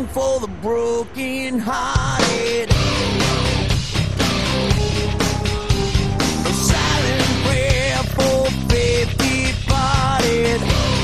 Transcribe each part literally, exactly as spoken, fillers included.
song for the broken hearted. A silent prayer for faith departed.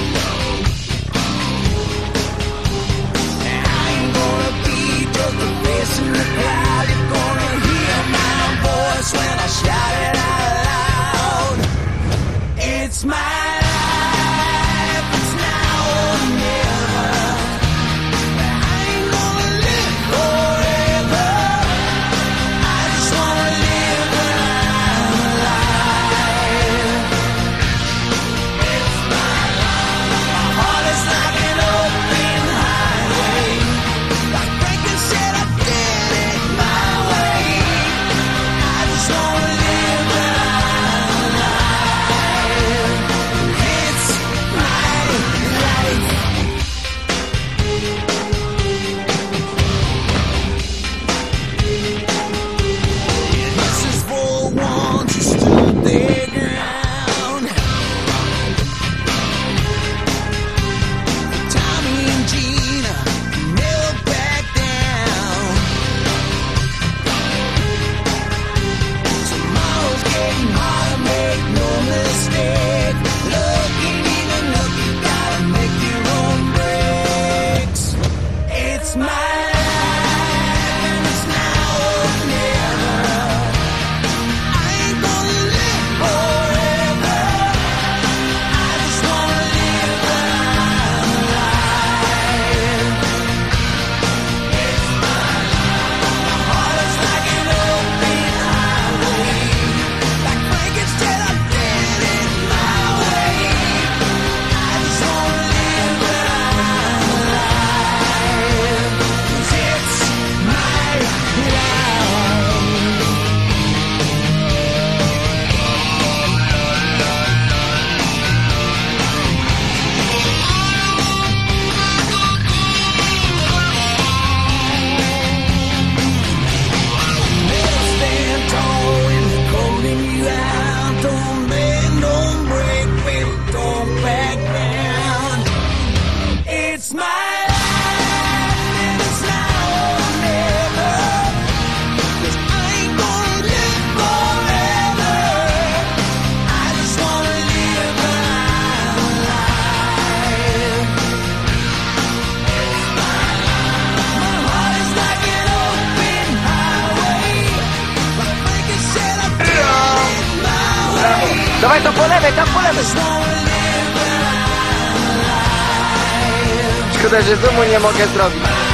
I ain't gonna be just a face in the crowd. You're gonna hear my voice when I shout it out loud. It's my life, it's now or never. I ain't gonna live forever. I just wanna live when I'm alive. It's my life. My heart is like an open highway. Like Franklin said, I did it my way. I just wanna live when I'm alive. It's my life. This is for ones who stood their ground. Tommy and Gina never back down. Tomorrow's getting harder, make no mistake. Looking even up, you gotta make your own breaks. It's my life, and it's now or never. I ain't gonna live forever. I just wanna live when I'm alive. It's my life. My heart is like an open highway. Like Frankenstein, I did it my way. I just wanna live when I'm alive. 'Cause it's my life. Never stand tall when they're calling you out. Don't bend, don't break, baby, don't back down. It's my life, and it's now or never. 'Cause I ain't gonna live forever. I just wanna live when I'm alive. It's my life. My heart is like an open highway. Like Franklin said, I did it my way. Dawaj to po lewej, tam po I lewej. just wanna live when I'm alive. Szkoda, że zoomu nie mogę zrobić.